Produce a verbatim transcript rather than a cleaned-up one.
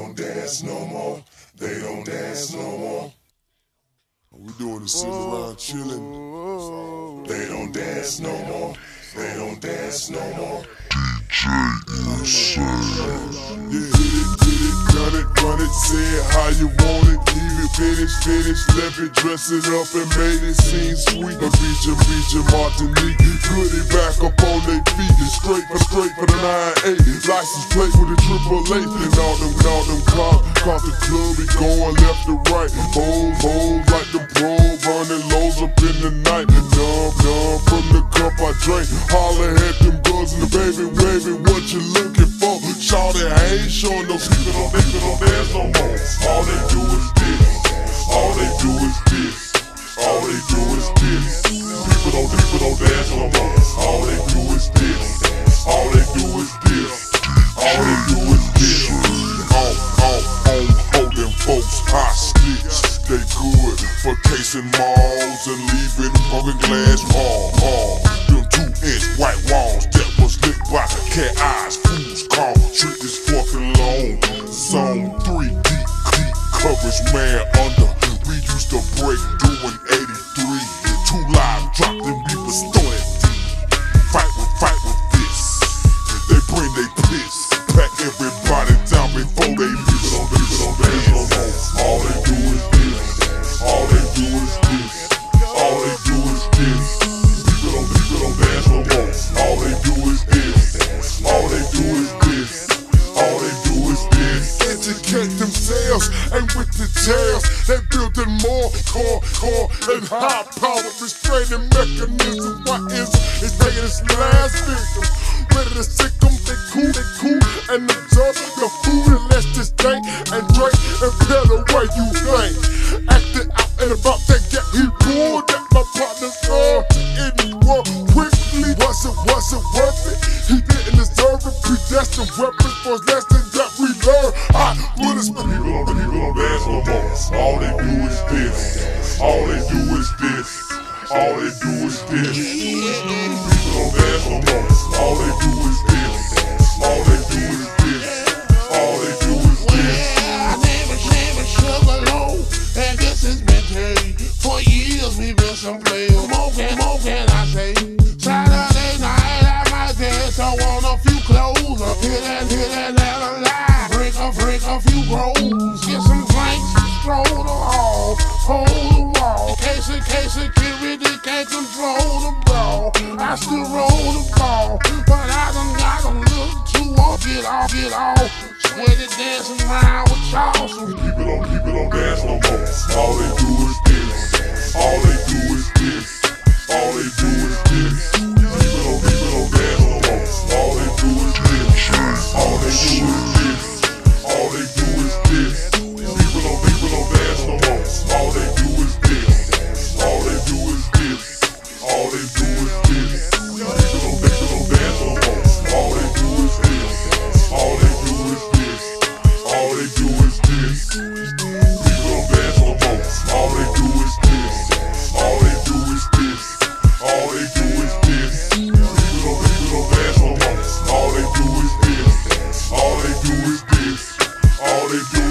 don't dance no more. They don't dance no more. We doing is sitting around chilling. They don't dance no more. They don't dance no more. D J Insane. Yeah, hit it, hit it, gun it, run it, say it how you want it. Leave it, finish, finish, left it, dress it up and made it seem sweet. The feature, feature, Martinique. Goodie back up on they feet. Straight for straight for the nine eight. License plate with a triple eight. And all them, all them cars, cause the club be going left to right. Hoes, hoes like the pros, running lows up in the night. Numb, numb from the cup I drank. Holler at them girls and the baby, baby, what you looking for? Shawty, I ain't showing no people don't, people don't dance no more. All they do is this. All they do is this. All they do is this. People don't, people don't dance no more. All they do is this. All they do is this. All they do is this. On, on, on, holding folks hostage. They good for casing malls and leaving broken glass hall, hall. Them two-inch white walls that was lit by cat eyes. Fools call, treat this fucking long. Zone three, deep, deep coverage, man under. We used to break doing eighty-three. Two live dropped and we was throwing deep. Fight with, fight with this. They bring they piss. Pack everybody down before they leave. People don't, people don't dance no more. All they do is this. All they do is this. All they do is this. People don't, people don't dance no more. All they do is this. All they do is this. All they do is this. Educate themselves and with the jails, they building more core, core and high power restraining mechanism. What is it? It's taking its last victim. Ready to sick them, they cool, they cool, and absorb the food and let's just drink and drink and peel away you think. Acting out and about that get he pulled that my partner's on in the world quickly. Was it, was it worth it? He didn't deserve it. Predestined weapons for lesson that we learn. I would have spent. People don't, people don't dance no more. All they do is this. All they do is this. All they do is this. People don't dance no more. All they do is this. All they do is this. All they do is this. Well, I never, never sugar low, and this has been paid. For years we've been some players. More can, more can I say? Saturday night I might dance. I want a few clothes. Hit and hit and let a lie. Break a, break a few grows. Get some drinks, stroll the hall, hold the wall. Case in case security can't control the brawl. I still roll the ball, but I done got a little too off. Get off, get off. Sweaty dancing around with y'all. So people don't, people don't dance no more. All they do is this. All they do is this. All they do is this. People don't, people don't dance no more. All they do is this. All they do is this. All they do is this. People don't, people don't dance no more. All they do is this. All they do is this. All they do is this. People don't, people don't dance no more. All they do is this. All they do is this. All they do is this. People don't dance no more. All they do is this. All they do is this. All they do is this. People don't, people don't dance no more. All they do is this. All they do is this. All they do